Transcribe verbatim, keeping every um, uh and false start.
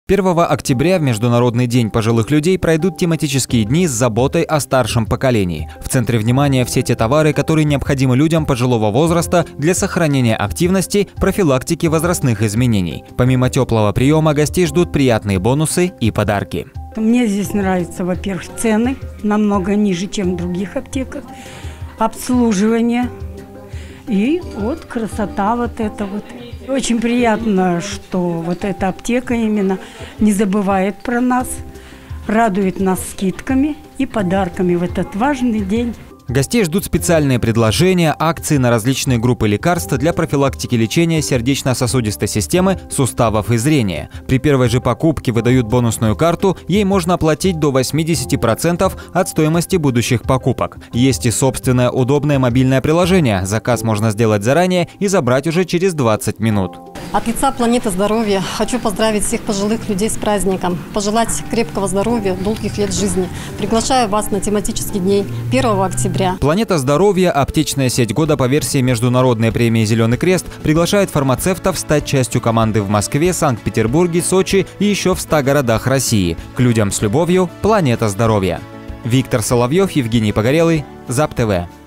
первого октября в Международный день пожилых людей пройдут тематические дни с заботой о старшем поколении. В центре внимания все те товары, которые необходимы людям пожилого возраста для сохранения активности, профилактики возрастных изменений. Помимо теплого приема, гостей ждут приятные бонусы и подарки. Мне здесь нравятся, во-первых, цены намного ниже, чем в других аптеках, обслуживание и вот красота вот эта вот. Очень приятно, что вот эта аптека именно не забывает про нас, радует нас скидками и подарками в этот важный день. Гостей ждут специальные предложения, акции на различные группы лекарств для профилактики лечения сердечно-сосудистой системы, суставов и зрения. При первой же покупке выдают бонусную карту, ей можно оплатить до восьмидесяти процентов от стоимости будущих покупок. Есть и собственное удобное мобильное приложение. Заказ можно сделать заранее и забрать уже через двадцать минут. От лица «Планеты здоровья» хочу поздравить всех пожилых людей с праздником, пожелать крепкого здоровья, долгих лет жизни. Приглашаю вас на тематический день первого октября. «Планета здоровья», аптечная сеть года по версии Международной премии «Зеленый крест», приглашает фармацевтов стать частью команды в Москве, Санкт-Петербурге, Сочи и еще в ста городах России. К людям с любовью, «Планета здоровья». Виктор Соловьев, Евгений Погорелый, ЗАП-ТВ.